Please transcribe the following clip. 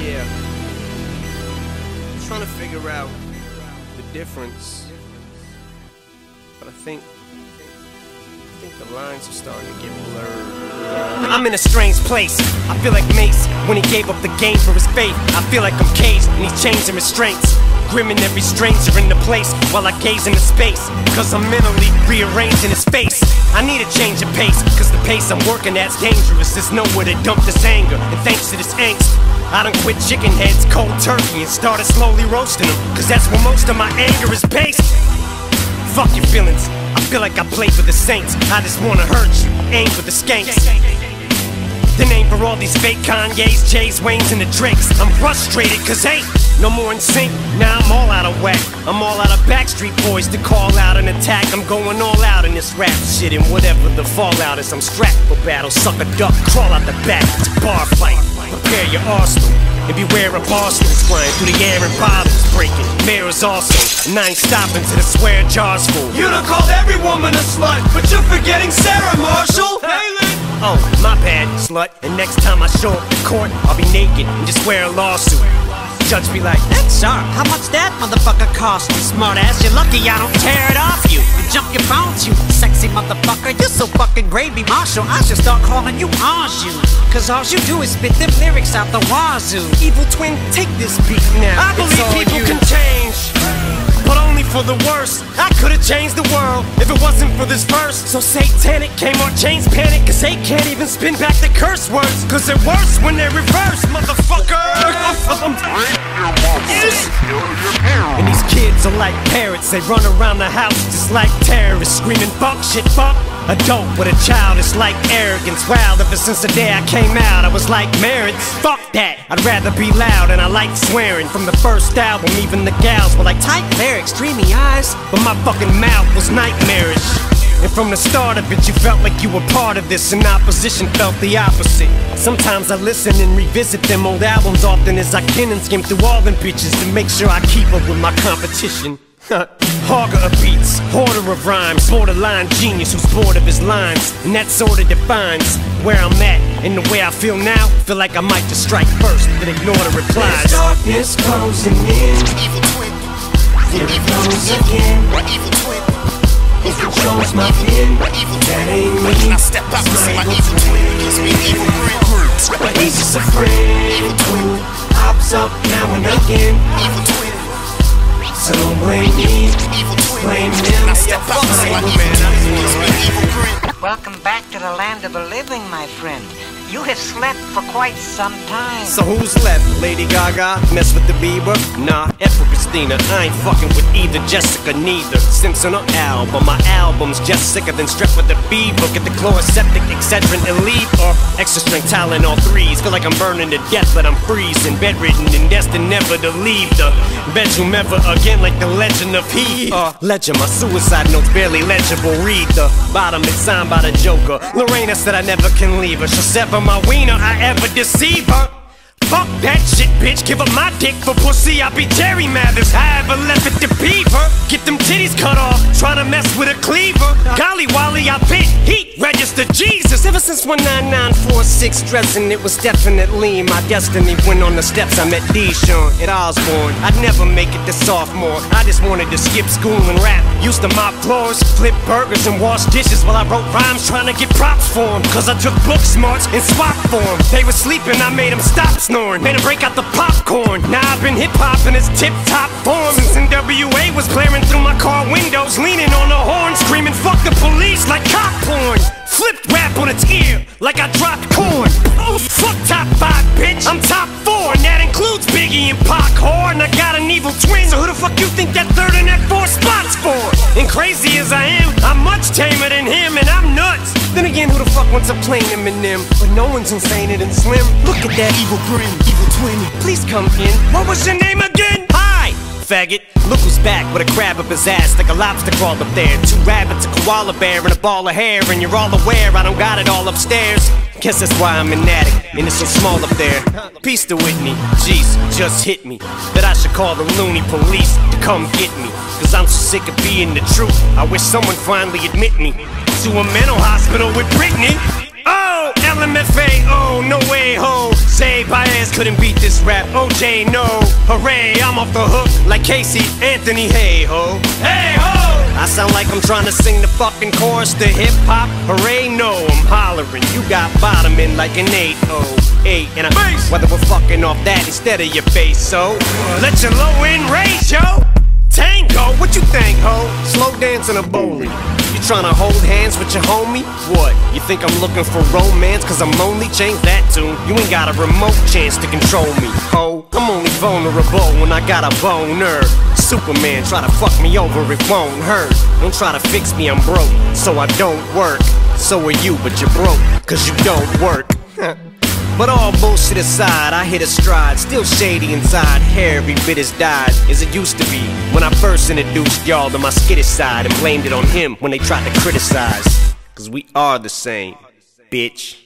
Yeah. I'm trying to figure out the difference. But I think the lines are starting to get blurred. I'm in a strange place. I feel like Mace when he gave up the game for his faith. I feel like I'm caged and he's changing restraints. Grimming every stranger in the place while I gaze into space. Cause I'm mentally rearranging his face. I need a change of pace, cause the pace I'm working at's dangerous. There's nowhere to dump this anger, and thanks to this angst I done quit chicken heads cold turkey and started slowly roasting them. Cause that's where most of my anger is based. Fuck your feelings, I feel like I play for the Saints. I just wanna hurt you, aim for the skanks. Then aim for all these fake Kanye's, Jay's, Wayne's, and the Drakes. I'm frustrated cause hey, no more in sync, now I'm all out of whack. I'm all out of Backstreet Boys to call out an attack. I'm going all out in this rap shit, and whatever the fallout is, I'm strapped for battle. Suck a duck, crawl out the back, it's a bar fight. Prepare your arsenal, and beware of arsenals flying through the air and bottles breaking. Mirrors also, and I ain't stopping till the swear jar's full. You done called every woman a slut, but you're forgetting Sarah Marshall. Oh, my bad, slut. And next time I show up to court, I'll be naked and just wear a lawsuit. Judge be like, that's sharp. How much that motherfucker cost you? Smart ass, you're lucky I don't tear it off you and jump your bones, you sexy motherfucker. You're so fucking gravy, Marshall. I should start calling you Anjou. Cause all you do is spit them lyrics out the wazoo. Evil twin, take this beat now. I believe people can change, but only for the worse. I could've changed the world if it wasn't for this verse. So satanic, Kmart chains panic, cause they can't even spin back the curse words. Cause they're worse when they're reversed, motherfucker. And these kids are like parrots, they run around the house just like terrorists, screaming fuck shit, fuck. A dope with a child, it's like arrogance. Wow, ever since the day I came out, I was like marriage. Fuck that, I'd rather be loud, and I like swearing. From the first album, even the gals were like tight lyrics, dreamy eyes, but my fucking mouth was nightmarish. And from the start of it, you felt like you were part of this, and opposition felt the opposite. Sometimes I listen and revisit them old albums often as I can and skim through all them bitches to make sure I keep up with my competition. Hogger of beats, hoarder of rhymes, borderline genius who's bored of his lines. And that sorta defines where I'm at. And the way I feel now, feel like I might just strike first, then ignore the replies. There's darkness closing in. Evil twin. Here it goes again. Evil twin. It controls my pen. That ain't me. Now step out and see my evil twin. Gives me evil grin. But he's just a friend who pops up now and again. Evil twin. So don't blame me, blame him. Now step out and see my evil twin. Gives me evil grin. Welcome back to the land of the living, my friend. You have slept for quite some time. So who's left? Lady Gaga? Mess with the Bieber? Nah, F with Christina. I ain't fucking with either Jessica, neither. Simpson or album. My album's just sicker than strep with the fever. Get the chloroseptic, Excedrin, Elite, or extra strength Tylenol 3s. Feel like I'm burning to death, but I'm freezing. Bedridden and destined never to leave the bedroom ever again, like the legend of he. Ledger, my suicide notes barely legible. Read the bottom, it's signed by the Joker. Lorena said I never can leave her. She'll sever my wiener, I ever deceive her. Fuck that shit, bitch, give up my dick for pussy. I be Jerry Mathers, I ever left it to Beaver. Get them titties cut off, tryna mess with a cleaver. Golly Wally, I bit heat, register Jesus. Ever since 19946 dressing, it was definitely my destiny. When on the steps I met Deshaun at Osborne. I'd never make it to sophomore, I just wanted to skip school and rap. Used to mop floors, flip burgers and wash dishes while I wrote rhymes trying to get props for them. Cause I took book smarts and swapped for them. They were sleeping, I made them stop snoring. Made them break out the popcorn. Now I've been hip-hop in its tip-top form. Since NWA was blaring through my car windows, leaning on the horn, screaming fuck the police like cop porn. Flipped rap on its ear like I dropped corn. Oh, fuck top 5, bitch, I'm top 4. And that includes Biggie and Pac, whore. And I got an evil twin, so who the fuck you think that 3rd and that 4th spot's for? And crazy as I am, I'm much tamer than him, and I'm nuts. Then again, who the fuck wants a plain Eminem? But no one's insane and slim. Look at that evil grin, evil twin. Please come in. What was your name again? Hi, faggot. Look who's back with a crab up his ass like a lobster crawled up there. 2 rabbits, a koala bear, and a ball of hair. And you're all aware I don't got it all upstairs. Guess that's why I'm an addict, and it's so small up there. Peace to Whitney, jeez, just hit me that I should call the loony police to come get me. Cause I'm so sick of being the truth, I wish someone finally admit me to a mental hospital with Britney. Oh! ho, LMFAO, no way ho. Zay Baez couldn't beat this rap, OJ no. Hooray, I'm off the hook like Casey Anthony, hey ho. Hey ho! I sound like I'm trying to sing the fucking chorus to hip hop. Hooray, no, I'm hollering. You got bottoming like an 808 and a bass. Whether we're fucking off that instead of your face, so let your low end raise, yo. Tango, what you think, ho? Slow dance in a bowling. You tryna hold hands with your homie? What? You think I'm looking for romance cause I'm lonely? Change that tune. You ain't got a remote chance to control me, ho. I'm only vulnerable when I got a boner. Superman try to fuck me over, it won't hurt. Don't try to fix me, I'm broke, so I don't work. So are you, but you're broke cause you don't work. But all bullshit aside, I hit a stride. Still shady inside, hair every bit as dyed as it used to be when I first introduced y'all to my skittish side and blamed it on him when they tried to criticize. Cause we are the same, bitch.